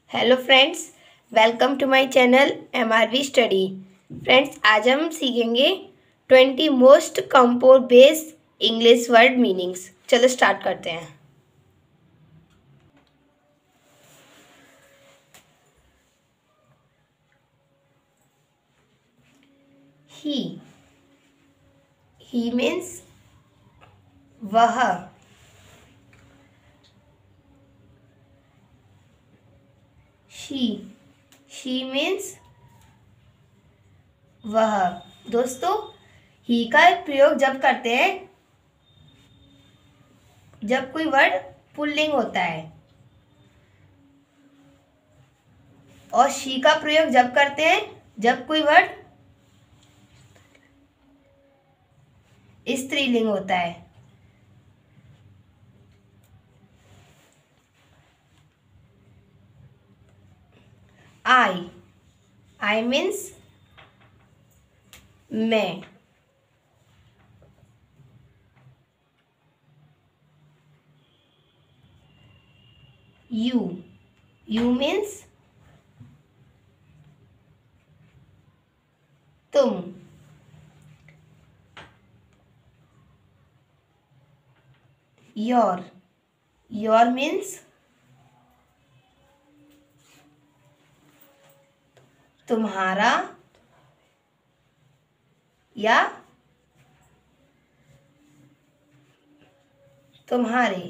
Hello friends, welcome to my channel MRV study. Friends, आज हम सीखेंगे 20 most compose based English word meanings. चलो start करते हैं। ही मीन्स वह। शी मीन्स वह। दोस्तों, ही का प्रयोग जब करते हैं जब कोई वर्ड पुल्लिंग होता है, और शी का प्रयोग जब करते हैं जब कोई वर्ड स्त्रीलिंग होता है। आई मीन्स मैं। यू मीन्स तुम। योर मीन्स तुम्हारा या तुम्हारे।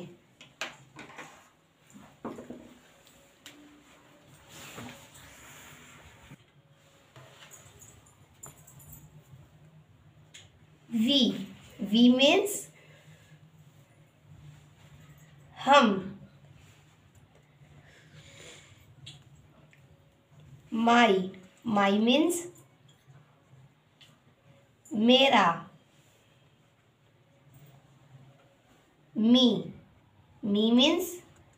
वी मीन्स हम। माई मीन्स मेरा। मी मीन्स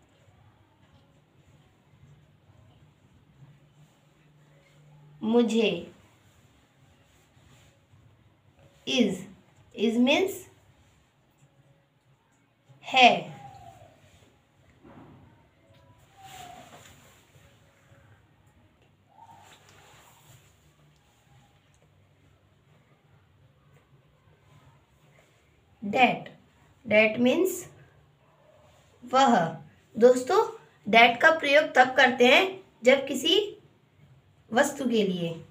मुझे। इज मीन्स है। डेट मीन्स वह। दोस्तों, डेट का प्रयोग तब करते हैं जब किसी वस्तु के लिए